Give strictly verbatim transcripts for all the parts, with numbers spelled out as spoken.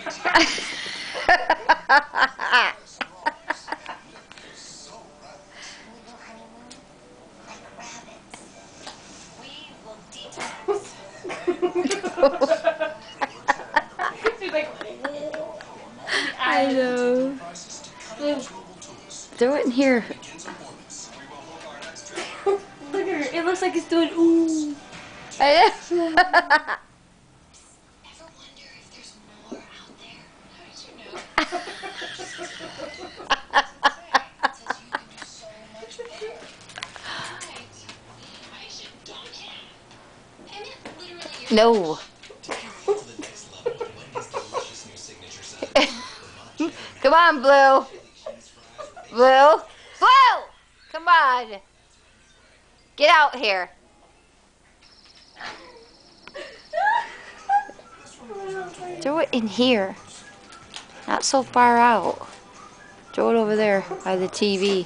I know. Throw it in here. Look at her. It looks like it's doing ooh. I know. No. Come on, Blue. Blue. Blue! Come on. Get out here. Throw it in here. Not so far out. Throw it over there by the T V.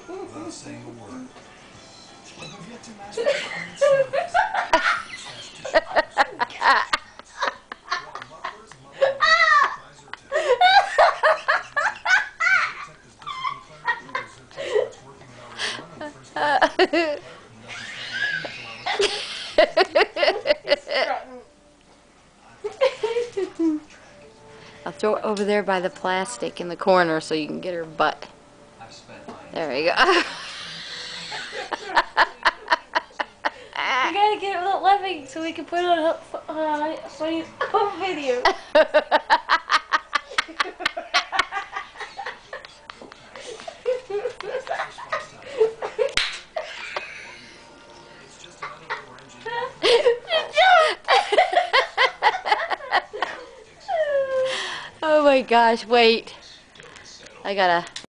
I'll throw it over there by the plastic in the corner so you can get her butt. There we go. You gotta get it without laughing so we can put it on a uh, funny home video. Oh my gosh, wait. I gotta...